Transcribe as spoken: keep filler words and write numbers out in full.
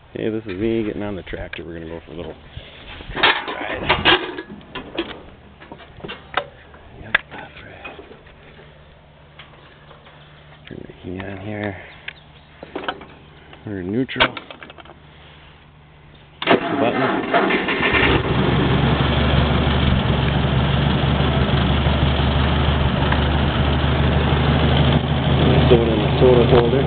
Hey, this is me getting on the tractor. We're going to go for a little ride. Yep, that's right. Turn the heat on here. We're in neutral. Push the button. Soda in the soda holder.